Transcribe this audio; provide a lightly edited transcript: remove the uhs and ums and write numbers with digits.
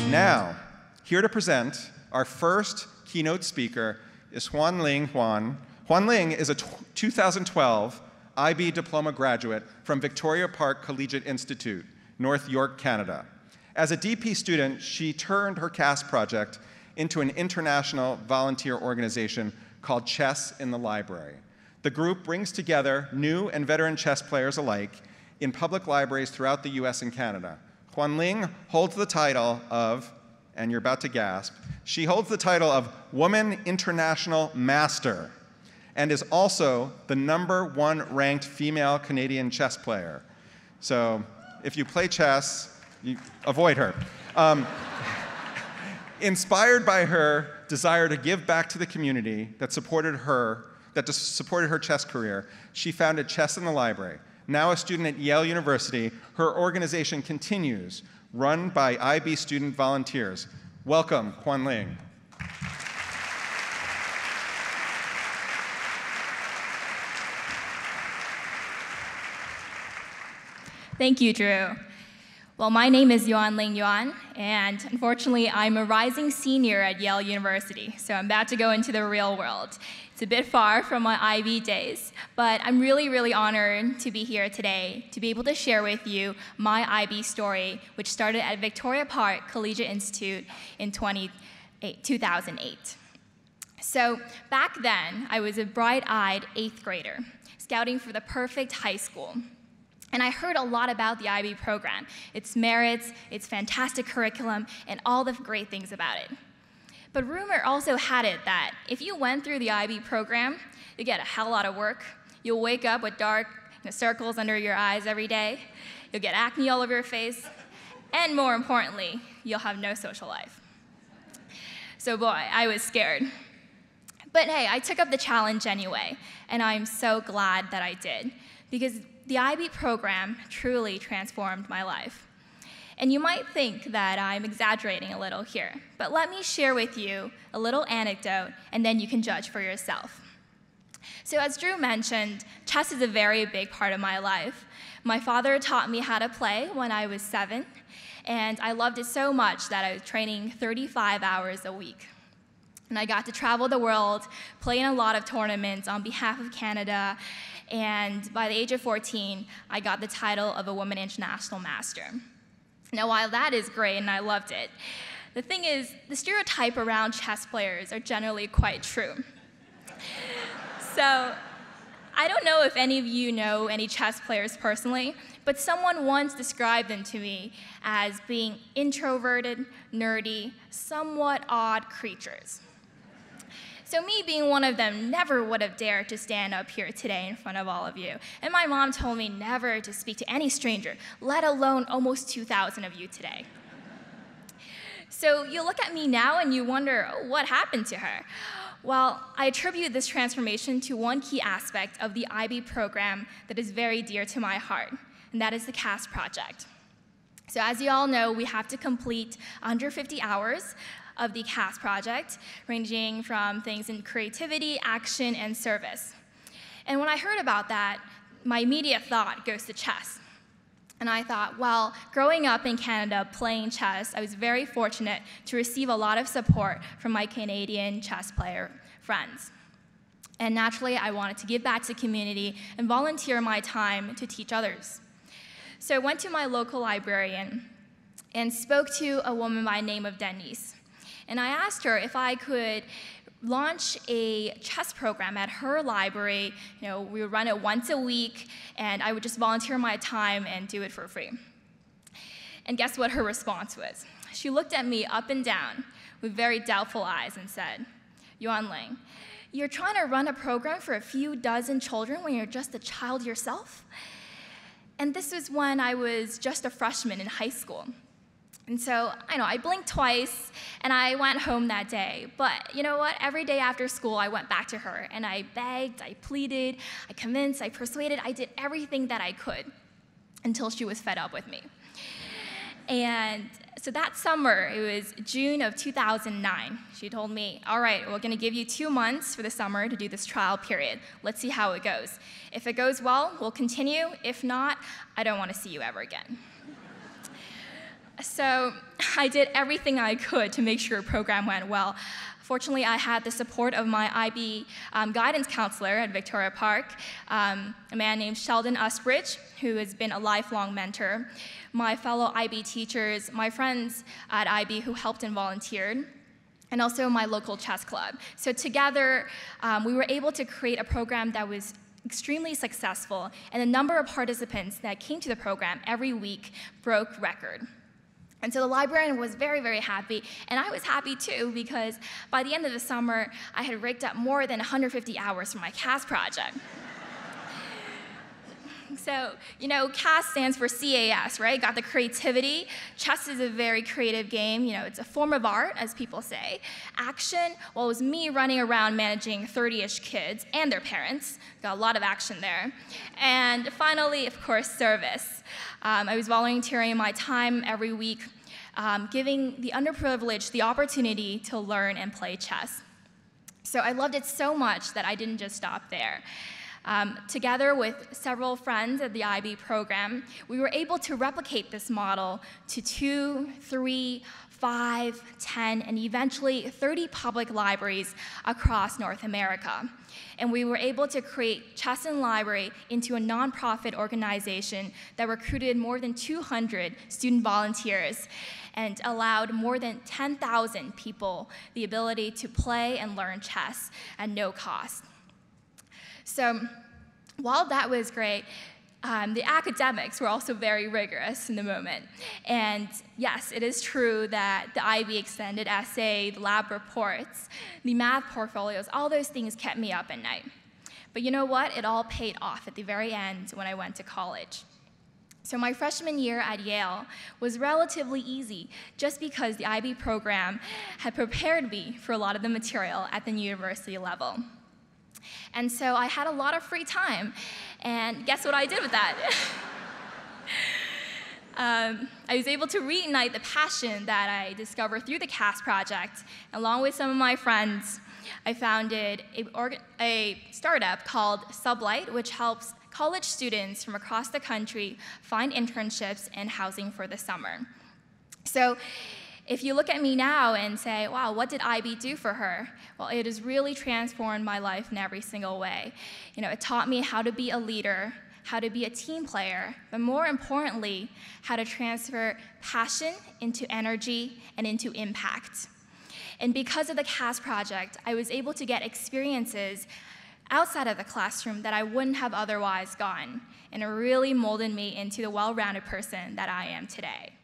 Now, here to present our first keynote speaker is Yuanling Yuan. Yuanling is a 2012 IB Diploma graduate from Victoria Park Collegiate Institute, North York, Canada. As a DP student, she turned her CAS project into an international volunteer organization called Chess in the Library. The group brings together new and veteran chess players alike in public libraries throughout the US and Canada. Yuanling holds the title of, and you're about to gasp, she holds the title of Woman International Master and is also the #1 ranked female Canadian chess player. So if you play chess, you avoid her. Inspired by her desire to give back to the community that supported her chess career, she founded Chess in the Library. Now a student at Yale University, her organization continues, run by IB student volunteers. Welcome, Yuanling. Thank you, Drew. Well, my name is Yuanling Yuan, and unfortunately, I'm a rising senior at Yale University, so I'm about to go into the real world. It's a bit far from my IB days, but I'm really, really honored to be here today to be able to share with you my IB story, which started at Victoria Park Collegiate Institute in 2008. So back then, I was a bright-eyed 8th grader, scouting for the perfect high school. And I heard a lot about the IB program, its merits, its fantastic curriculum, and all the great things about it. But rumor also had it that if you went through the IB program, you get a hell lot of work. You'll wake up with dark circles under your eyes every day. You'll get acne all over your face. And more importantly, you'll have no social life. So boy, I was scared. But hey, I took up the challenge anyway, and I'm so glad that I did, because the IB program truly transformed my life. And you might think that I'm exaggerating a little here, but let me share with you a little anecdote, and then you can judge for yourself. So as Drew mentioned, chess is a very big part of my life. My father taught me how to play when I was 7, and I loved it so much that I was training 35 hours a week. And I got to travel the world, play in a lot of tournaments on behalf of Canada, and by the age of 14, I got the title of a Woman International Master. Now, while that is great, and I loved it, the thing is, the stereotype around chess players are generally quite true. So, I don't know if any of you know any chess players personally, but someone once described them to me as being introverted, nerdy, somewhat odd creatures. So me being one of them never would have dared to stand up here today in front of all of you. And my mom told me never to speak to any stranger, let alone almost 2,000 of you today. So you look at me now and you wonder, what happened to her? Well, I attribute this transformation to one key aspect of the IB program that is very dear to my heart, and that is the CAS project. So as you all know, we have to complete 150 hours of the CAS project, ranging from things in creativity, action, and service. And when I heard about that, my immediate thought goes to chess. And I thought, well, growing up in Canada playing chess, I was very fortunate to receive a lot of support from my Canadian chess player friends. And naturally, I wanted to give back to the community and volunteer my time to teach others. So I went to my local librarian and spoke to a woman by the name of Denise. And I asked her if I could launch a chess program at her library. We would run it once a week, and I would just volunteer my time and do it for free. And guess what her response was? She looked at me up and down with very doubtful eyes and said, "Yuanling, you're trying to run a program for a few dozen children when you're just a child yourself?" And this was when I was just a freshman in high school. And so, I blinked twice, and I went home that day. But you know what? Every day after school, I went back to her, and I begged, I pleaded, I convinced, I persuaded, I did everything that I could until she was fed up with me. And so that summer, it was June of 2009, she told me, all right, we're going to give you 2 months for the summer to do this trial period. Let's see how it goes. If it goes well, we'll continue. If not, I don't want to see you ever again. So I did everything I could to make sure the program went well. Fortunately, I had the support of my IB guidance counselor at Victoria Park, a man named Sheldon Usbridge, who has been a lifelong mentor, my fellow IB teachers, my friends at IB who helped and volunteered, and also my local chess club. So together, we were able to create a program that was extremely successful, and the number of participants that came to the program every week broke record. And so the librarian was very, very happy, and I was happy too, because by the end of the summer, I had raked up more than 150 hours for my CAS project. So, CAS stands for CAS, right? Got the creativity. Chess is a very creative game. It's a form of art, as people say. Action, well, it was me running around managing 30-ish kids and their parents. Got a lot of action there. And finally, of course, service. I was volunteering my time every week, giving the underprivileged the opportunity to learn and play chess. So I loved it so much that I didn't just stop there. Together with several friends at the IB program, we were able to replicate this model to 2, 3, 5, 10, and eventually 30 public libraries across North America. And we were able to create Chess and Library into a nonprofit organization that recruited more than 200 student volunteers and allowed more than 10,000 people the ability to play and learn chess at no cost. So while that was great, the academics were also very rigorous in the moment. And yes, it is true that the IB extended essay, the lab reports, the math portfolios, all those things kept me up at night. But you know what? It all paid off at the very end when I went to college. So my freshman year at Yale was relatively easy, just because the IB program had prepared me for a lot of the material at the university level. And so I had a lot of free time, and guess what I did with that? I was able to reignite the passion that I discovered through the CAS project. Along with some of my friends, I founded a startup called Sublight, which helps college students from across the country find internships and housing for the summer. So if you look at me now and say, wow, what did IB do for her? Well, it has really transformed my life in every single way. It taught me how to be a leader, how to be a team player, but more importantly, how to transfer passion into energy and into impact. And because of the CAS project, I was able to get experiences outside of the classroom that I wouldn't have otherwise gotten, and it really molded me into the well-rounded person that I am today.